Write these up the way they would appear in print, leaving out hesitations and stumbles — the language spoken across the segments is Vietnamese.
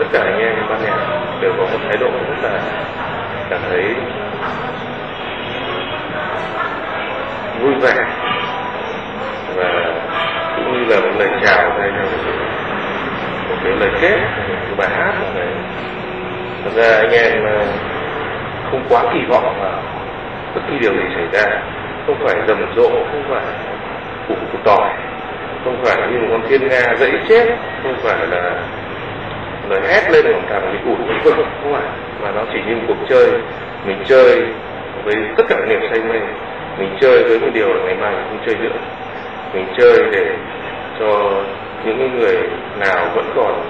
cả anh em ban nhạc đều có một thái độ rất là cảm thấy vui vẻ, và cũng như là một lời chào hay là một cái lời kết của bài hát này. Thật ra anh em không quá kỳ vọng vào bất kỳ điều gì xảy ra, không phải rầm rộ, không phải củ tỏi, không phải như một con thiên nga dẫy chết, không phải là lời hét lên bằng cả một cái củ vân, không phải, mà nó chỉ như một cuộc chơi. Mình chơi với tất cả niềm say mê, mình chơi với một điều là ngày mai mình không chơi nữa, mình chơi để cho những người nào vẫn còn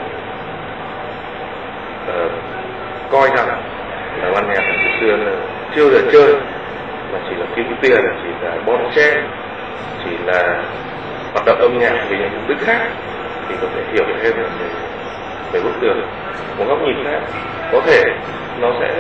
coi rằng là ban nhạc từ xưa là chưa giờ chơi, mà chỉ là kiếm tiền, chỉ là bon chen, chỉ là hoạt động âm nhạc vì những mục đích khác, thì có thể hiểu thêm về bức tường một góc nhìn khác. Có thể nó sẽ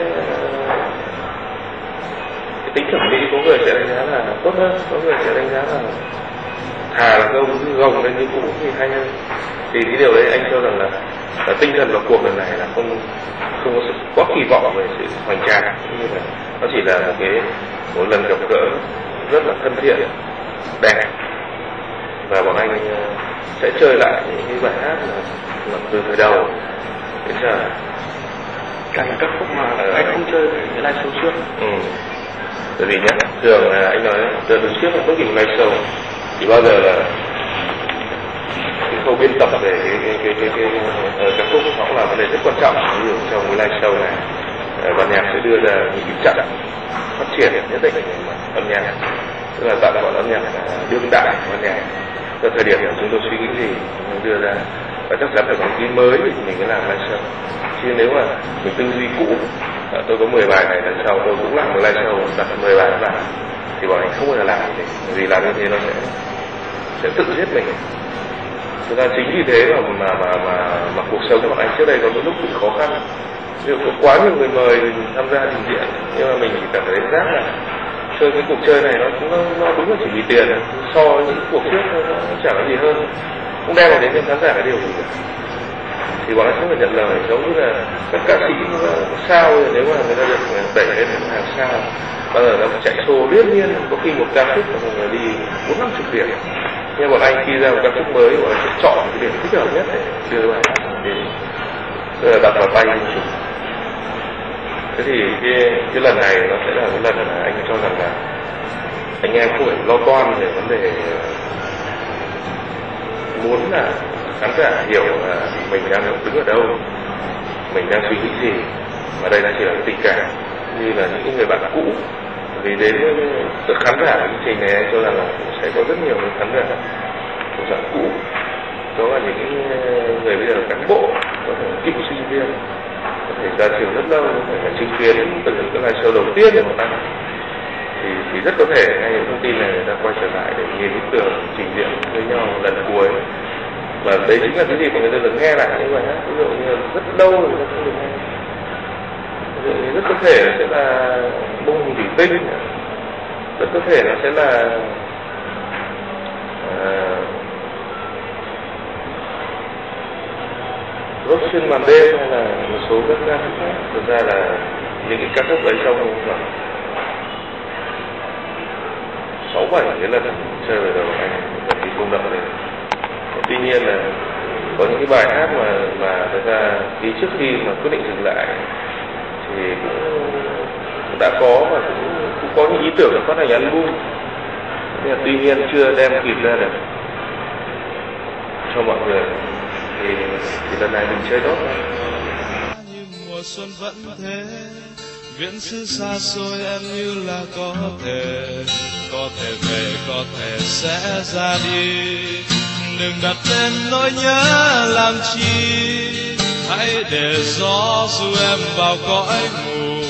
cái tính thẩm mỹ có người sẽ đánh giá là tốt hơn, có người sẽ đánh giá là thà là gồng lên như cũ thì hay hơn. Thì cái điều đấy anh cho rằng là tinh thần vào cuộc lần này là không có sự quá kỳ vọng về sự hoành tráng, như là nó chỉ là một lần gặp gỡ rất là thân thiện, đẹp, và bọn anh sẽ chơi lại những cái bài hát là từ thời đầu đến giờ. Cảnh các khúc mà anh không chơi cái live show trước. Bởi vì nhé, thường là anh nói từ trước là bất kỳ một live show thì bao giờ là cái khâu biên tập về các khúc nó là vấn đề rất quan trọng. Ví dụ trong cái live show này, ban nhạc sẽ đưa ra những cái chặng phát triển nhất định về âm nhạc, tức là tạo ra âm nhạc đương đại ban nhạc. Từ thời điểm chúng tôi suy nghĩ gì mình đưa ra, và chắc chắn phải có cái mới thì mình mới làm live show. Chứ nếu mà mình tư duy cũ, tôi có 10 bài này, lần sau tôi cũng làm một live show đặt 10 bài vào, thì bọn anh không bao giờ làm như thế, vì làm như thế nó sẽ tự giết mình. Thực ra chính vì thế mà cuộc sống của bọn anh trước đây có những lúc bị khó khăn. Ví dụ có quá nhiều người mời mình tham gia trình diễn, nhưng mà mình chỉ cảm thấy giác là chơi cái cuộc chơi này nó đúng là chỉ vì tiền, so với những cuộc trước nó chẳng có gì hơn, không đem vào đến cho khán giả cái điều gì cả. Thì bọn anh không phải nhận lời, giống như là các ca sĩ sao, nếu mà người ta được đẩy lên hàng sao, bao giờ nó chạy show liên miên, có khi một ca khúc mà người đi 4-50 điểm. Nhưng bọn anh khi ra một ca khúc mới, bọn anh sẽ chọn cái điểm thích hợp nhất để đưa bài hát đến, tức là đặt vào tay của chúng. Thế thì cái lần này nó sẽ là cái lần mà anh cho rằng là anh em không phải lo toan về vấn đề muốn là khán giả hiểu là mình đang đứng ở đâu, mình đang suy nghĩ gì, mà đây là chỉ là cái tình cảm như là những người bạn cũ. Vì đến tất khán giả của chương trình này anh cho rằng là sẽ có rất nhiều người khán giả của dạng cũ, đó là những người bây giờ là cán bộ, có thể là cựu sinh viên, có thể ra trường rất lâu, có thể là chứng kiến từ những cái live show đầu tiên của bọn anh, thì rất có thể ngay những thông tin này người ta quay trở lại để nhìn bức tường trình diễn với nhau lần cuối. Và đấy chính là cái gì mà người ta được nghe lại những bài hát, ví dụ như rất lâu rồi người ta không được nghe. Ví dụ như rất có thể nó sẽ là bông thủy tinh, rất có thể nó sẽ là rốt xuyên màn đêm, hay là một số các ca khúc khác. Thực ra là những cái ca khúc đấy trong khoảng 6-7 cái lần chơi về đầu anh thì không đậm lên. Tuy nhiên là có những cái bài hát mà thật ra đi trước khi mà quyết định dừng lại thì cũng đã có, và cũng có những ý tưởng để phát hành album, nhưng mà tuy nhiên chưa đem kịp ra được cho mọi người. Thì lần này mình chơi tốt thôi. Như mùa xuân vẫn thế, viễn xứ xa xôi em như là có thể về, có thể sẽ ra đi. Đừng đặt tên nỗi nhớ làm chi, hãy để gió du em vào cõi mù.